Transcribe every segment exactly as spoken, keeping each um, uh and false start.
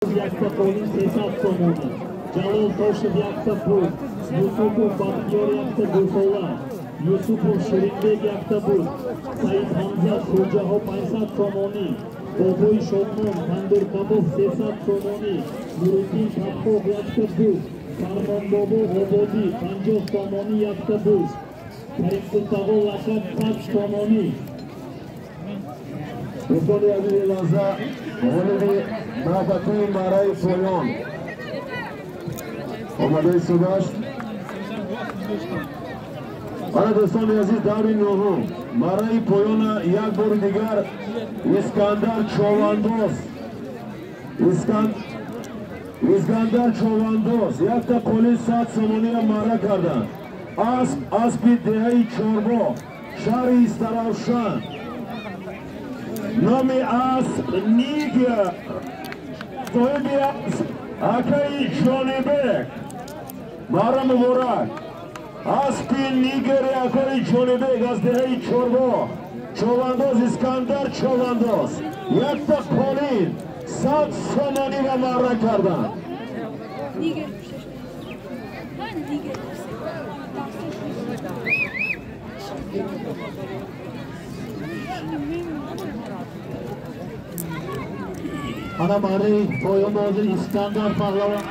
Yakta Polin Sesat Somoni, Jalol Toshev yakta Pul, Yusupov Baxtiyor yakta Busola, Yusupov Shirinbek yakta Bul, Said Hamza Surjaho Paysat Somoni, Boboy Shotmon Tandurkabov Sesat Somoni, Nuruddin Tapkov yakta Bul, Farmon Bobo Obodi Panjo Somoni yakta Bul, Karimkultag'o Laqab Pat Somoni. Do'stoni aziz e'lonsa, g'olibi navbatning Maray Poyon. Omaday Sudash. Ana do'stoni aziz davri no'g'u. Maray Poyona yak bor digar Iskandar Chovandoz. Iskandar Iskandar Chovandoz yakta Polis Sat Somoniya mara kardan. Asp Aspi Dehai Chorbo Shari Istaravshan. Nomi Asp Niger Sohibi Asp Akai Jonibek Mara Mubarak Aspi Niger Akai Jonibek Az Dehai Chorbo Chovandoz Iskandar Chovandoz Yakta Polin Sat Somoni va Mara kardan. Niger Ben Niger Ana Maray Poyon hozir Iskandar Pahlavon.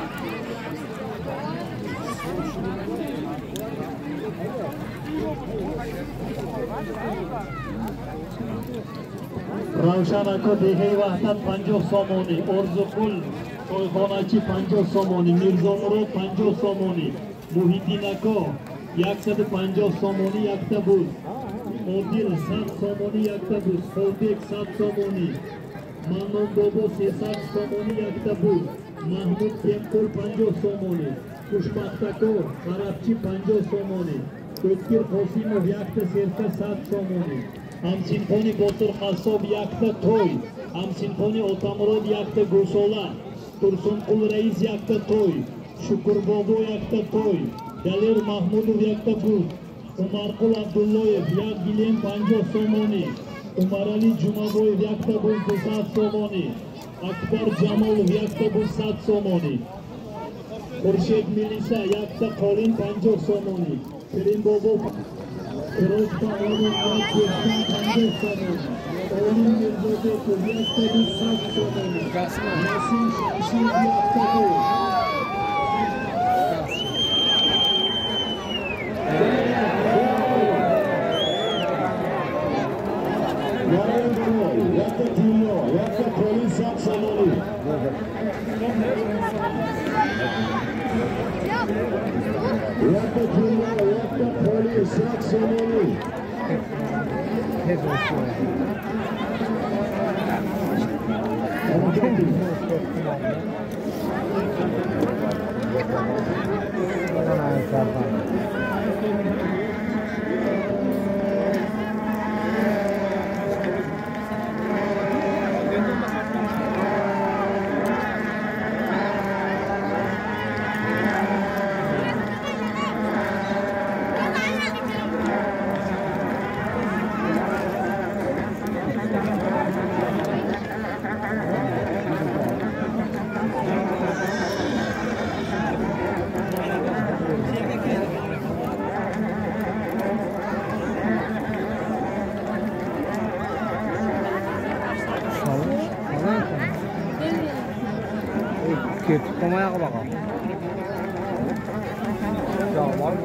Ravshan aka Dehai Vahdat panjoh Somoni, Orzuqul To'yxonachi panjoh Somoni, Mirzomurod panjoh Somoni, Muhiddin aka yaksadi panjoh Somoni yakta buz, Odil Sat Somoni yakta buz, Xolbek Sat Somoni, Manon Bobo Sesat Somoni yakta buz, Mahmud Temkul panjoh Somoni, Xushbaxtakor Qarabchi panjoh Somoni, O'tkir Qosimov yakta Serka Sat Somoni, Hamsinponi Botir Qassob yakta To'y, Hamsinponi Otamurod yakta Gusola, Tursunqul Rais yakta To'y, Shukur Bobo yakta To'y, Dalir Mahmudov yakta Buz, Umarqul Abdulloyev yak Gilen panjoh Somoni, Umarali Jumaboyev yakta Buz Sat Somoni, Akbar Jamolov yakta Buz Sat Somoni, Xurshid Milisa yakta Qolin panjoh Somoni, Kerim Bobo Firoz Pahlavon Kestan panjoh Somoni, Olim Mirzobekov yakta Buz Sat Somoni, Nasim Shamshiyev yakta Buz. Yakta Tullo, yakta Polis Sat Somoni. Yakta Tullo, yakta Polis Sat Somoni. Ketib qolmayaq baqa. Yo, borku.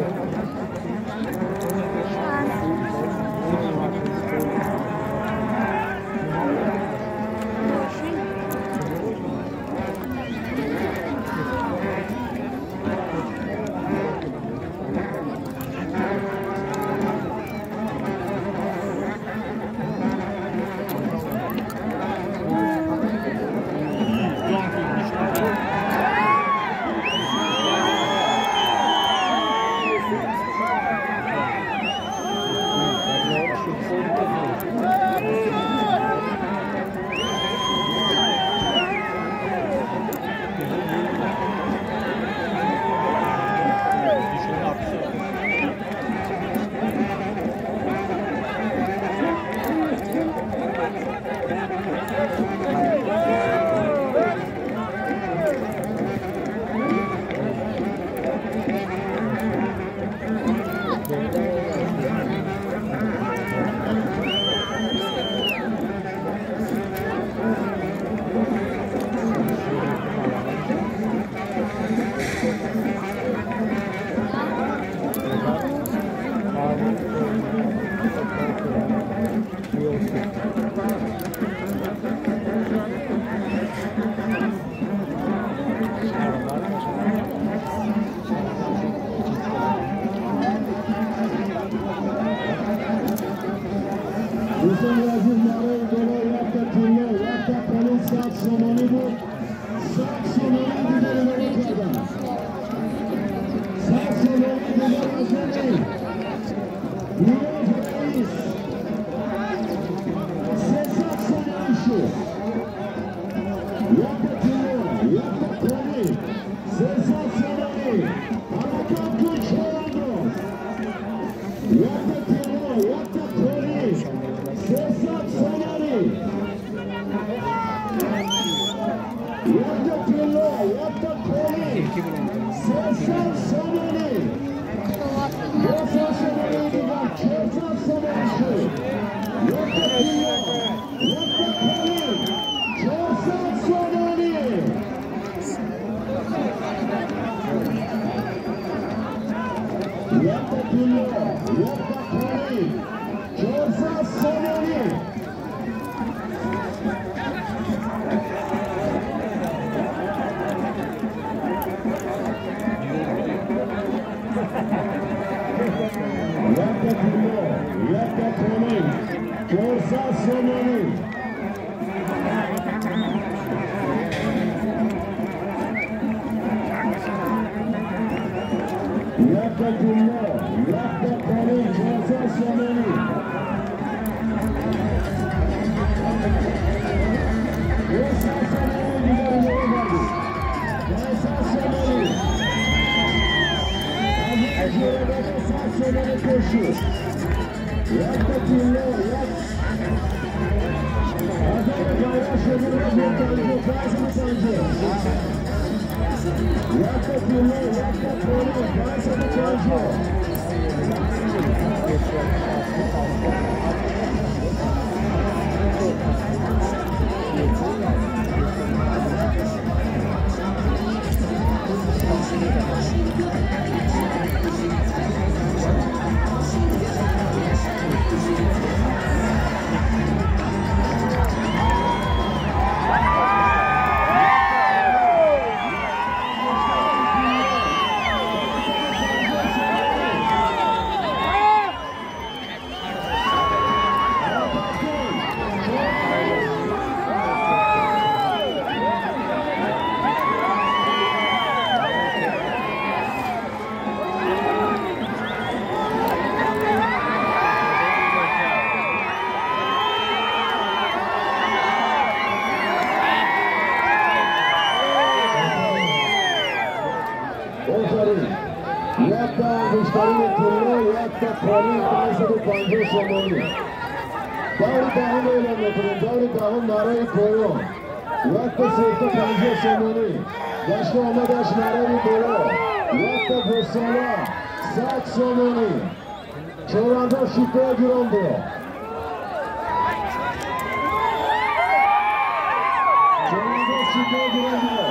Yakta Pillo, yakta Koli, seksen Somoni. doksan Somoni var, doksan Somoni. Yakta Pillo, yakta Koli, doksan Somoni. Yakta Pillo, yakta Koli, doksan Somoni. Yakta Pillo, yakta Koli, doksan Somoni. Yakta Pillo, yakta Koli, doksan Somoni. doksan Somoni güzel yolu verdi. doksan Somoni. Aşırıda doksan Somoni koşuyor. Yakta Pillo, yakta. Adana Bayraş ömürüne bir tanrı, Kazım Sancı. Yakta Pillo, yakta Koli, Kazım Sancı. Yakta Müşteri Pillo, yakta Koli, doksan Panjo Somoni. Davri dahil eylemetirin, davri dahil narayı koyun. Yakta Sırtı Panjo Somoni. Yaşlı Omadaş narayı bolo. Yakta Bosala, Sak Somoni. Çoranda şüpheye giren diyor. Çoranda şüpheye giren diyor.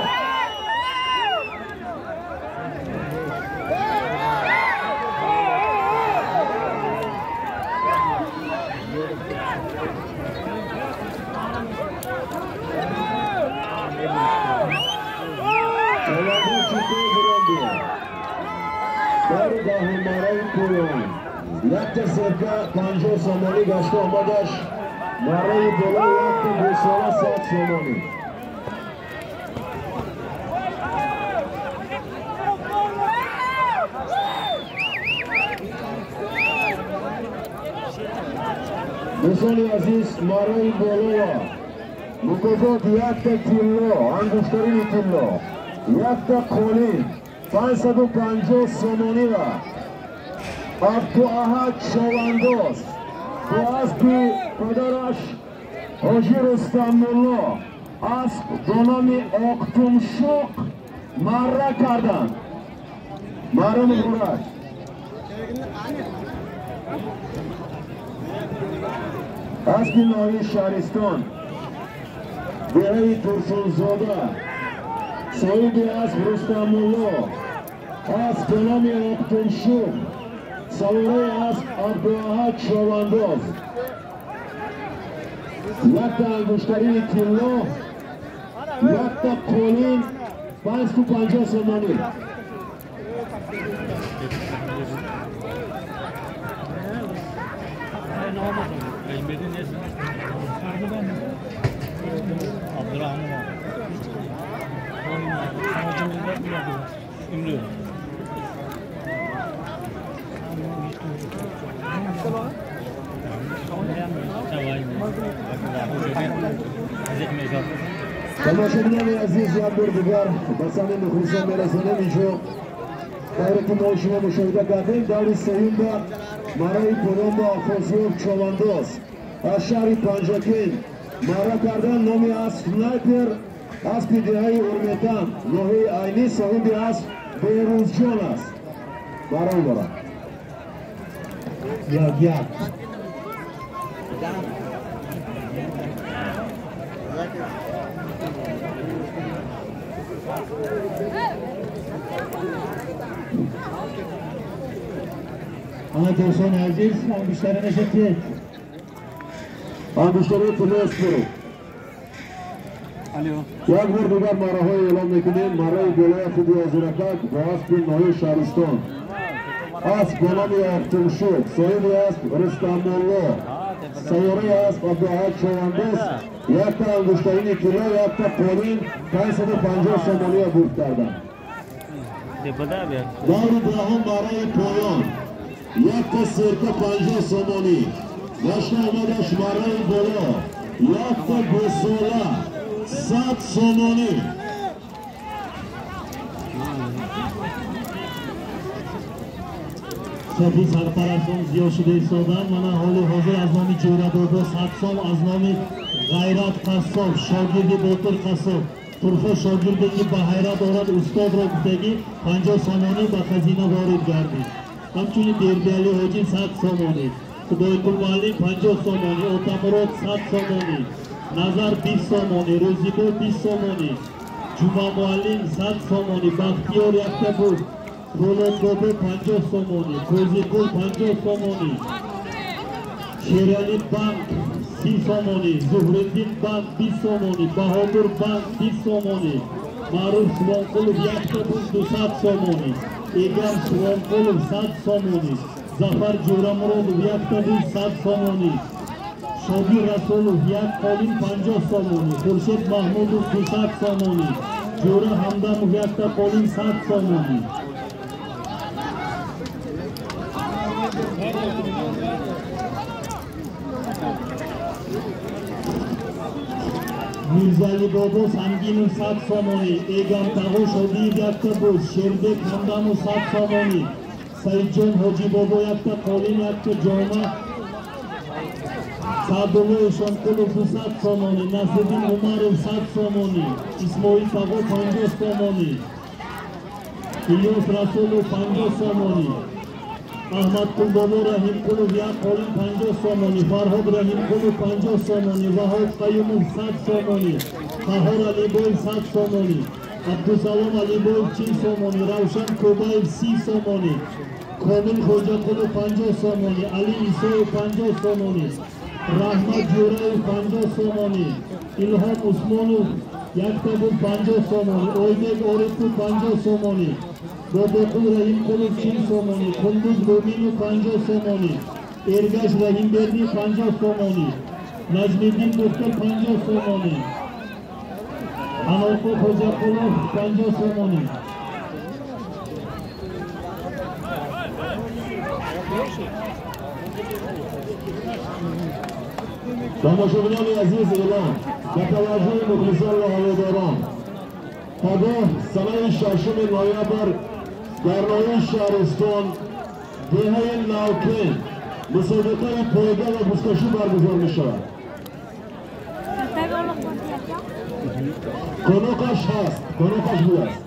Yakta Sırtı Panjo Somoni, Yaşlı Omadaş narayı bolo, yakta Bosala, Sak Somoni. Musoli Aziz narayı bolo. Mukozot yakta Pillo, Anguştarini Pillo. Yakta Koli, doksan Panjo Somoni var. Abduahat Şavandoz, Boğazbi Kodaraş, Hoji İstanbullu, Ask Donami Oktumşuk, Marra Kardan, Marra Murat. Askin Novi Şariston, Beyi Tursun Zoda, Saudi Ask İstanbullu, Ask Donami Oktumşuk, Savurey Ask Abduahat Şavandoz. Yakta Anguştarini Pillo, yakta Koli, doksan Panjo Somoni. Tamaşabilen aziz yardırdıgar, basanın nüfusa meresine mico, gayretin oluşuma müşahide kadın, davri sayında, marayı kolomba, Afosyev Çovandoz, Aşari Panjakin, Mara Kardan, Nomi As Sniper, اسب دهه ارمتن نوحه عینی صاحب اسب بیروزجان است. برام برام یک یک آن دوستان عزیز آن بیشتر نشدید آن بیشتر تلیس برو یک بار دیگر مراهای اعلام میکنیم. مرای بلای خوبی آزرکک با اسب نوحه شهرستان اسب به نام اختمشد صاحب اسب رستم‌الله سیاره اسب عبدالحق شواندس یک تا انگشترین کیلو یک تا پولین پانصد و پنجاه سومانی برد کردن. دور دهم برای پایان یک تا سرکه پنجاه سومانی گشت آمدش مرای بالا یک تا گوساله صد سومانی. صفی سرپرستان زیاد شده ایستادن. من حال حاضر از نام جوره دادا صدسام از نام غیرت قصاب شاگرد باطل قصاب طرفه شاگردی که به حیرت آرد استاد را گفتگی پنجاه سامانی به خزینه وارد گردید. همچنین دیربیالی حاجی صد سامانی خدای کل معلم پنجاه سامانی اتمراد صد سامانی نظر بیست سامانی روزیبو بیست سامانی جمعه معلم صد سامانی بختیار یکتا بود رولان بابا پنجاه سامانی کوزیکل پنجاه سامانی شیرالی بانک سی سامانی زهردین بانک بیست سامانی بهادر بانک بیست سامانی معروف سوانقلوب یکتا بود دوصد سامانی ایگرم سوانقلوب صد سامانی زفر جورامرود یکتا بود صد سامانی شابی رسولوف یک قالین پنجاه سامانی خورشید محمودوف دوصد سامانی جوره همدموف یکتا قالین صد سامانی میرزالی بابا سنگین صد سامانی ایگم تغو شدی یکتا بود شربک همدم صد سامانی سعید جان حاجی بابا یکتا قالین یکتا جامعه سعدالله شانقلوف صد سامانی نصیرالدین عمرov صد سامانی اسماعیل تغو پنجاه سامانی الیاس رسولوف پنجاه سامانی احمد قل بابا رحیم قلوب یک قالین پنجاه سامانی فرهاد رحیم قلوب پنجاه سامانی وحاد قیوموف صد سامانی قهار علی بای صد سامانی عبدالسلام علی بای چل سامانی روشن کوبایف سی سامانی کامل خوجا قلوب پنجاه سامانی علی ایسای پنجاه سامانی رحمت جورای پنجاه سامانی الهام عثمانوف یکتا بود پنجاه سامانی اویدک عارفو پنجاه سامانی باباقول رحیم قلوب چل سامانی کندوز رومینو پنجاه سامانی ارگش رحیم بردی پنجاه سامانی نجمیدین دختر پنجاه سامانی انارقو خوجا قلوب پنجاه سامانی تماشاگران عزیز اعلام به توجه مخلصان و هواداران پگاه سنه ششم نوامبر در نوحه شهرستان دهه نوکن مسابقه پایگاه و بزکشی برگزار می شود. کنوکش هست کنوکش بود است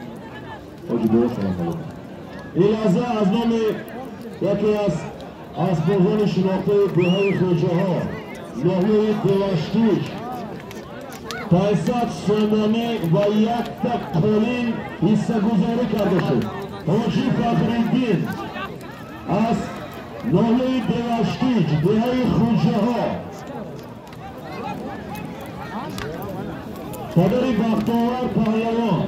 این لحظه از نام یکی از اسبابان شناخته دهه خوجه ها نوحه دوشتیش پانصد سومانی و یک تا قالین حصه گذاری کرده شد. حاجی فخرالدین از نوحه دوشتیج دهه خوجه ها پدر بختاور پهلوان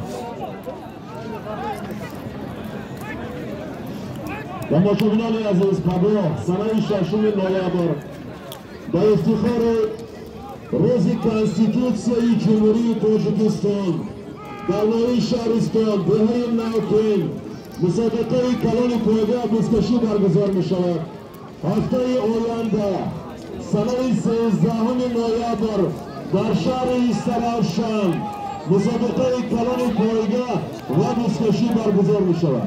تماشاگران عزیز پگاه سنه ششم نوامبر با افتخار روز کنستیتوسیای جمهوری تاجیکستان در نوحه شهرستان دهه نوکن مسابقه کلان پایگاه بزکشی برگزار می شود. هفته آینده سنه سیزدهم نوامبر در شهر استرافشان مسابقه کلان پایگاه و بزکشی برگزار می شود.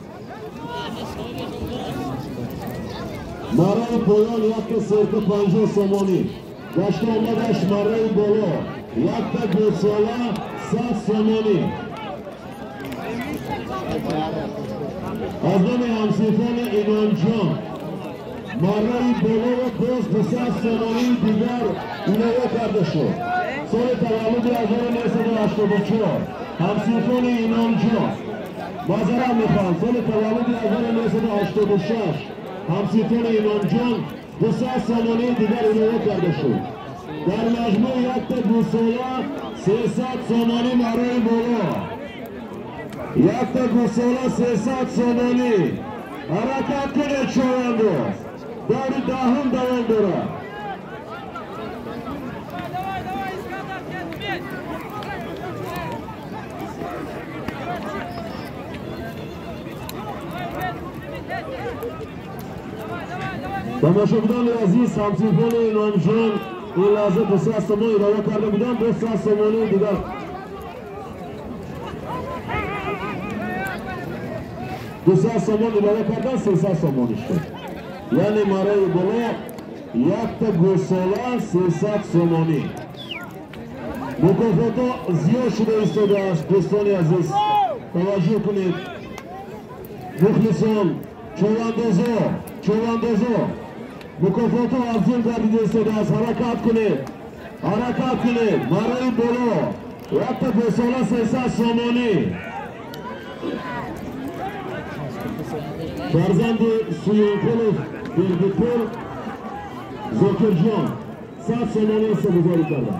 مرای پایان یک سرکه پنجاه سامانی گشت آمدش مرای بالا یک تا گوساله سیصد سومانی از نام همسیفان اینان جان مرای بالا و باز دویست سومانی دیگر ایلوه کرده شد. سال تولد هزار و نهصد و هشتاد و چهار همسیفان اینان جان معذرت میخوام سال تولد هزار و نهصد و هشتاد و شش همسیفان اینان جان دویست سومانی دیگر ایلوه کرده شد. در مجموع یک تا دو ساله سیصد سومانی مرای بالا یک تا دو ساله سیصد سومانی حرکت کنید شونداز داری دهم دوام دارد. تماشاگران عزیز همسیفان اینان جان این لحظه دویست سومان ایرادی کرده بودن دویست سومانی دیگر دویست سومان ایرادی کردن سیصد سومانی شد. یعنی مرای بالا یک تا گوساله سیصد سومانی مکافات زیاد شده ایستاده است. دوستان عزیز توجه کنید مخلصان چواندازا چواندازا مکافات افزون گردیده ایستاده است. حرکت کنید حرکت کنید مرای بالا یک تا گوساله سیصد سومانی فرزند سویانپول بیرگیپول زاکر جان صد سومانی است گذاری کردن.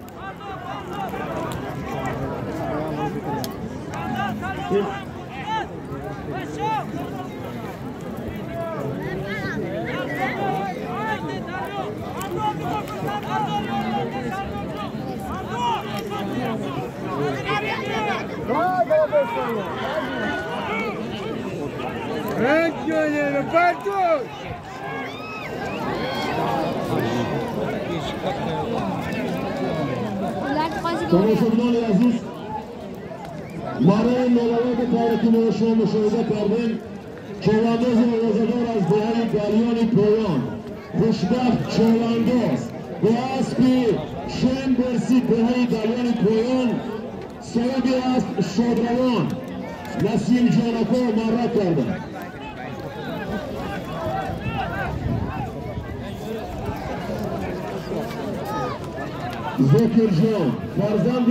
Ręcznie, Bartuś! تماشاگران عزیز مرای مولوی تاریخی ما شما مشاهده کردیم. چوانداز نوازدار از دهه گلیان پایان خوشبخت چوانداز به اسب شن برسی دهه گلیان پایان صاحب است شادروان نسیم جانکا مره کردن. زاکر جان فرزند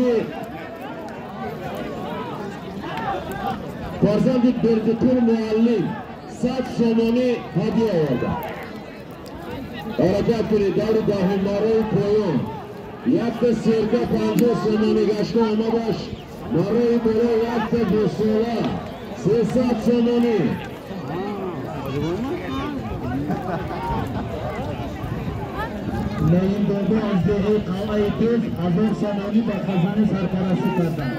فرزند بردکور معلم صد سومانی هدیه آورده. حرکت کنید دور دهم مرای پایان یک تا سرکه پنجاه سومانی گشته آمدش. مرای بالا یک تا دو ساله سیصد سومانی نعیم بابا از دهه قلعه دوز هزار سومانی به خزانه سرپرستی کردند.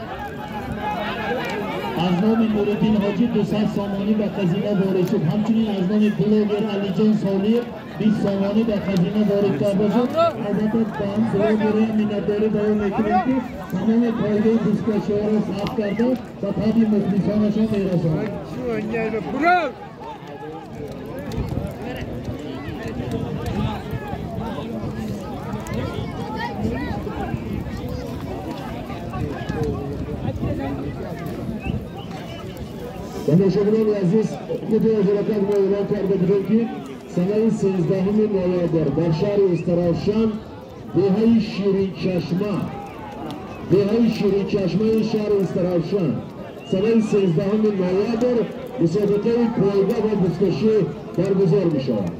از نام نورالدین حاجی دویست سومانی به خزینه وارد شد. همچنین از نام بلوگر علی جان سالی بیست سومانی به خزینه وارد کرده شد. البته با هم بلوگر مینداری بیان میکنیم که تمام کارگاه دیسکشوها را ثبت کرده و تابع مخلصانشان میرساند. تماشاگران عزیز خود از حرکت ما اعلام کرده بودیم که سنه سیزدهم نوامبر در شهر استرافشان دهه شیرین چشمه دهه شیرین چشمه شهر استرافشان سنه سیزدهم نوامبر مسابقه پایگاه و بزکشی برگزار می شود.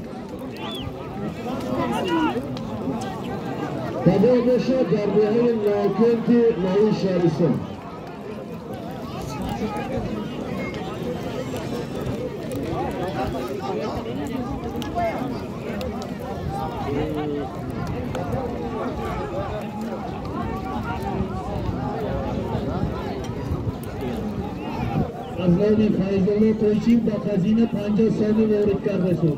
تباه باشد در دهه ناکنت نوی شهرستان. از نام فیض‌الله تویچی با خزینه پنجاه سالی وارد کرده شد.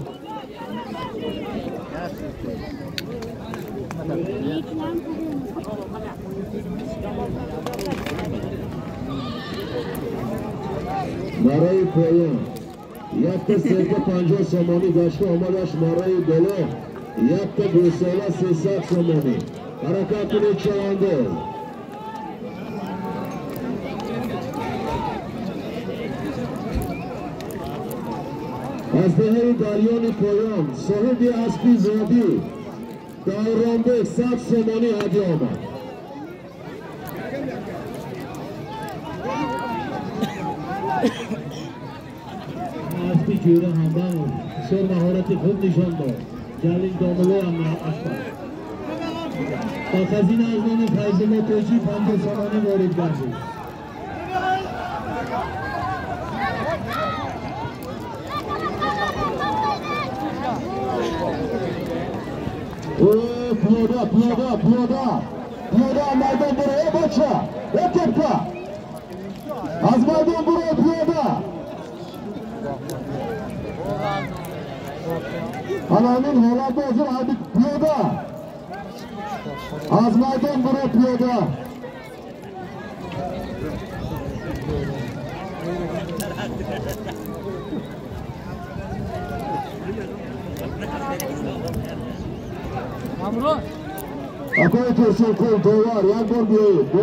مرای پایان یک تا سرکه پنجاه سومانی گشته آمدش. مرای بالا یک تا دو ساله سیصد سومانی. حرکت کنید چوانداز Azdehe Daryoni Poyan, sahibi Aspi Zadi, Davranbek Sat Somoni hadi omad. Aspi Jura Hamdan, bisyor mahorati khub nishon dod. Jalil Domolo ham ashbad. Ba khazina azmoni Fayzullo To'ychi panjoh somoni vorid gardid. Piyoda, piyoda, piyoda, piyoda maydon buraya boşa, rakipka. Az maydon buraya piyoda. Ananın holatı hazır, hadi piyoda. Az maydon buraya piyoda. Akıyor Tursun Kul, Dovar, Yakbor Bey.